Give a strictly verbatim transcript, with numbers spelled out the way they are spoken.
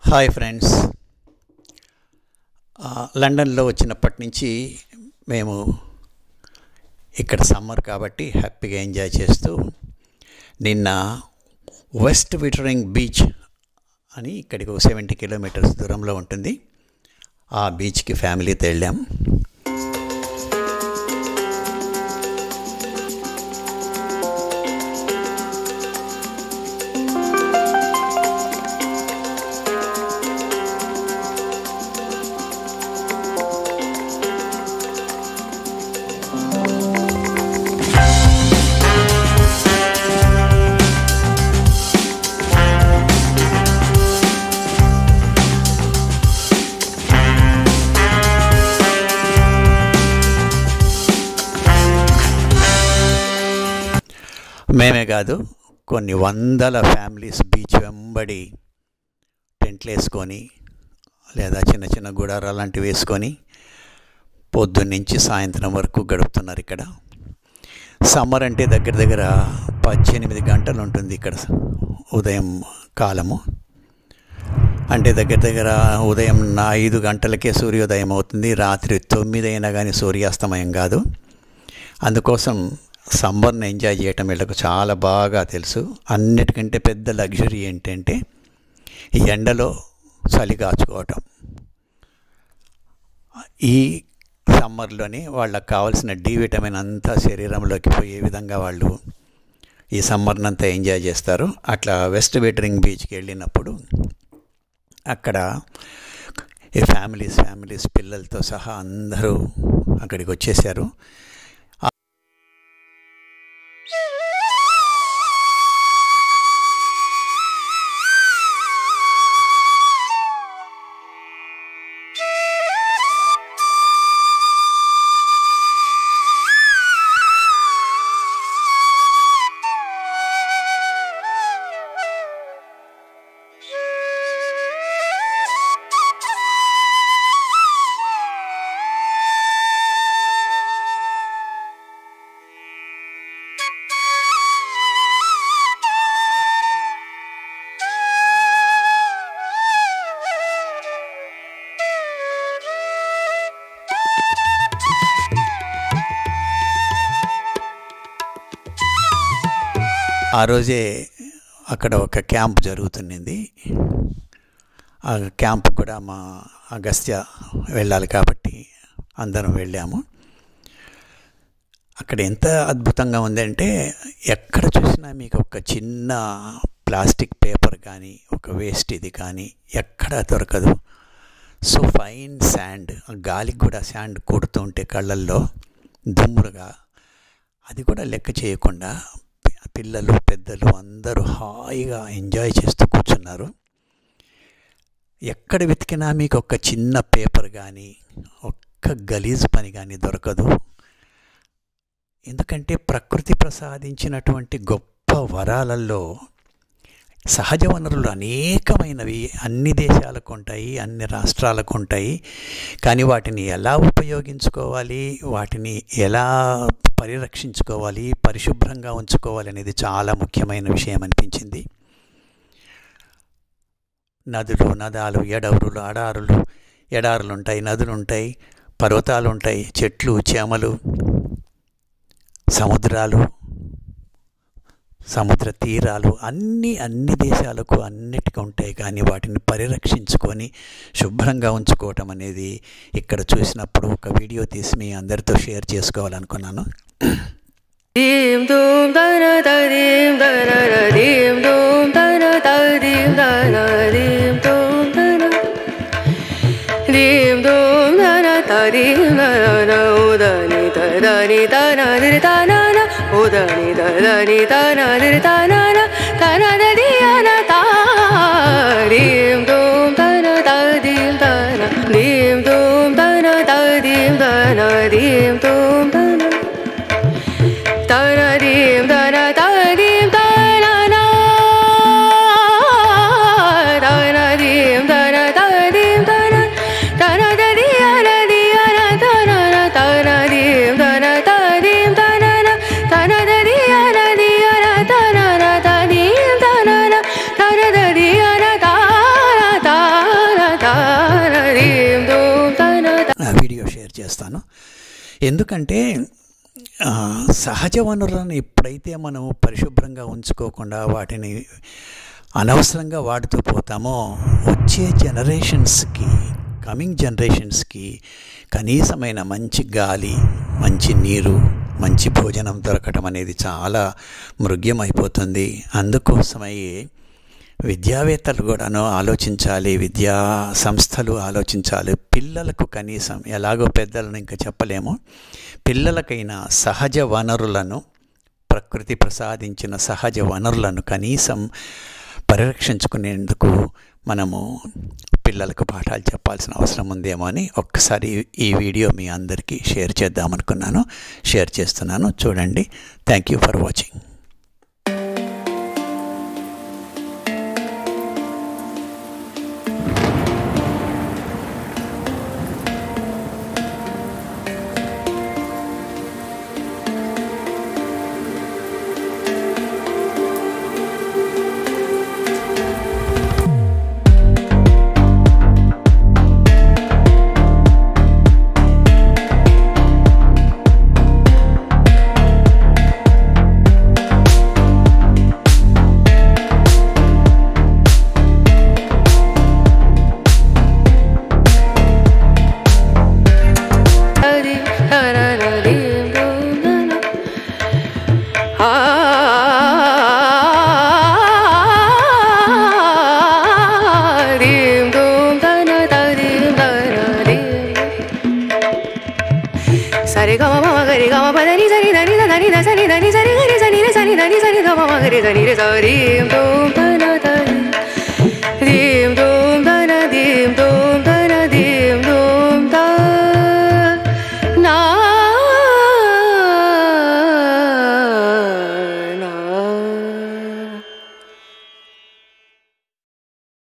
Hi friends, లండన్లో వచ్చినప్పటి నుంచి మేము ఇక్కడ సమ్మర్ కాబట్టి హ్యాపీగా ఎంజాయ్ చేస్తూ నిన్న వెస్ట్ విటరింగ్ బీచ్ అని ఇక్కడికి ఒక సెవెంటీ కిలోమీటర్స్ దూరంలో ఉంటుంది. ఆ బీచ్కి ఫ్యామిలీతో వెళ్ళాం. మేమే కాదు, కొన్ని వందల ఫ్యామిలీస్ బీచ్ వెంబడి టెంట్లు వేసుకొని లేదా చిన్న చిన్న గుడారాలు లాంటివి వేసుకొని పొద్దున్నుంచి సాయంత్రం వరకు గడుపుతున్నారు. ఇక్కడ సమ్మర్ అంటే దగ్గర దగ్గర పద్దెనిమిది గంటలు ఉంటుంది ఇక్కడ ఉదయం కాలము. అంటే దగ్గర దగ్గర ఉదయం ఐదు గంటలకే సూర్యోదయం అవుతుంది. రాత్రి తొమ్మిది అయినా కానీ సూర్యాస్తమయం కాదు. అందుకోసం సమ్మర్ని ఎంజాయ్ చేయటం వీళ్ళకు చాలా బాగా తెలుసు. అన్నిటికంటే పెద్ద లగ్జరీ ఏంటంటే ఈ ఎండలో చలి కాచుకోవటం. ఈ సమ్మర్లోనే వాళ్ళకి కావాల్సిన డి విటమిన్ అంతా శరీరంలోకి పోయే విధంగా వాళ్ళు ఈ సమ్మర్ని అంతా ఎంజాయ్ చేస్తారు. అట్లా వెస్ట్ విటరింగ్ బీచ్కి వెళ్ళినప్పుడు అక్కడ ఈ ఫ్యామిలీస్ ఫ్యామిలీస్ పిల్లలతో సహా అందరూ అక్కడికి వచ్చేసారు. ఆ రోజే అక్కడ ఒక క్యాంప్ జరుగుతుంది. ఆ క్యాంప్ కూడా మా అగస్త్య వెళ్ళాలి కాబట్టి అందరం వెళ్ళాము. అక్కడ ఎంత అద్భుతంగా ఉందంటే ఎక్కడ చూసినా మీకు ఒక చిన్న ప్లాస్టిక్ పేపర్ కానీ ఒక వేస్ట్ ఇది కానీ ఎక్కడా దొరకదు. సో ఫైన్ శాండ్, గాలికి కూడా శాండ్ కొడుతూ ఉంటే కళ్ళల్లో దుమ్మురుగా, అది కూడా లెక్క చేయకుండా పిల్లలు పెద్దలు అందరూ హాయిగా ఎంజాయ్ చేస్తూ కూర్చున్నారు. ఎక్కడ వెతికినా మీకు ఒక చిన్న పేపర్ కానీ ఒక్క గలీజ్ పని కానీ దొరకదు. ఎందుకంటే ప్రకృతి ప్రసాదించినటువంటి గొప్ప వరాలలో సహజ వనరులు అనేకమైనవి అన్ని దేశాలకు ఉంటాయి, అన్ని రాష్ట్రాలకు ఉంటాయి. కానీ వాటిని ఎలా ఉపయోగించుకోవాలి, వాటిని ఎలా పరిరక్షించుకోవాలి, పరిశుభ్రంగా ఉంచుకోవాలి అనేది చాలా ముఖ్యమైన విషయం అనిపించింది. నదులు, నదాలు, ఎడవులు, అడారులు ఎడారులు ఉంటాయి, నదులు ఉంటాయి, పర్వతాలు ఉంటాయి, చెట్లు, చేమలు, సముద్రాలు, సముద్ర తీరాలు అన్నీ అన్ని దేశాలకు అన్నిటికీ ఉంటాయి. కానీ వాటిని పరిరక్షించుకొని శుభ్రంగా ఉంచుకోవటం అనేది ఇక్కడ చూసినప్పుడు ఒక వీడియో తీసి మీ అందరితో షేర్ చేసుకోవాలనుకున్నాను. ఉదని దని తనదిరి తనన తనదది అనత దీం దూం తన తదీం తన దీం దూం తన తదీం తన దీం దూం తన తన దీం తన తదీం తనన తన దీం తన తదీం తన తనదది అనది అన తనన తన దీం తన తదీం తనన తనదది అనది అన తనన తదీం తనన తనదది అన తా షేర్ చేస్తాను. ఎందుకంటే సహజ వనరులను ఎప్పుడైతే మనం పరిశుభ్రంగా ఉంచుకోకుండా వాటిని అనవసరంగా వాడుతూ పోతామో వచ్చే జనరేషన్స్కి, కమింగ్ జనరేషన్స్కి కనీసమైన మంచి గాలి, మంచి నీరు, మంచి భోజనం దొరకటం అనేది చాలా మృగ్యమైపోతుంది. అందుకోసమయ్యే విద్యావేత్తలు కూడాను ఆలోచించాలి, విద్యా సంస్థలు ఆలోచించాలి. పిల్లలకు కనీసం, ఎలాగో పెద్దలను ఇంకా చెప్పలేము, పిల్లలకైనా సహజ వనరులను, ప్రకృతి ప్రసాదించిన సహజ వనరులను కనీసం పరిరక్షించుకునేందుకు మనము పిల్లలకు పాఠాలు చెప్పాల్సిన అవసరం ఉందేమో అని ఒక్కసారి ఈ వీడియో మీ అందరికీ షేర్ చేద్దామనుకున్నాను. షేర్ చేస్తున్నాను, చూడండి. Thank you for watching. Sari gama mama gari gama pa dani sari dani dani da sari dani sari gari sari sari dani sari gama mama gari sari sari dum dum.